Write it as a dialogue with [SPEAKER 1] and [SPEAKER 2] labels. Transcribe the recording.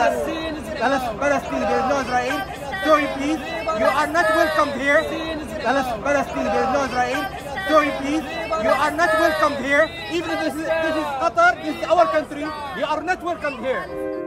[SPEAKER 1] Palestine, there is no Israel. Sorry, please. You are not welcome here. Palestine, there is no Israel. Sorry, please. You are not welcome here. Even if this is Qatar, this is our country. You are not welcome here.